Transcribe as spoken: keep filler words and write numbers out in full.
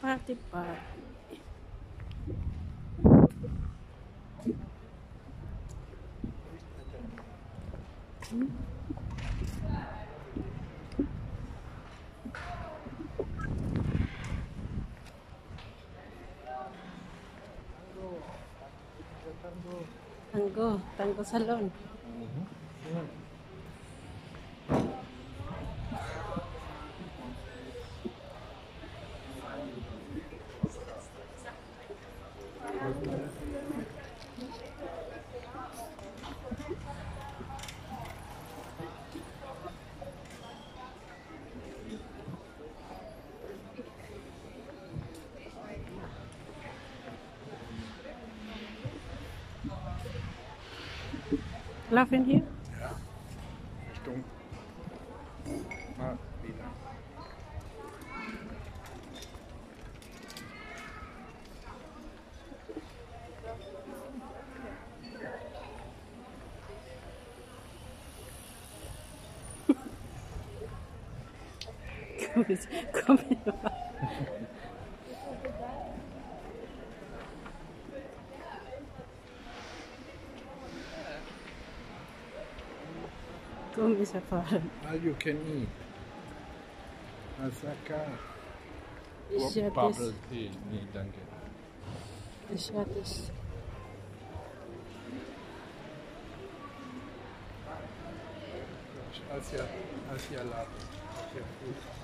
Party party. Hmm? Tango, tango salon. Mm-hmm. Yeah. Laughing here? Ja, Richtung. Ah, wieder. Komm her. Komm, ist erfahren. All you can eat. Asaka. Ich ja das. Bubble tea. Nee, danke. Ich ja das. Asia, Asia Latte. Asia Food.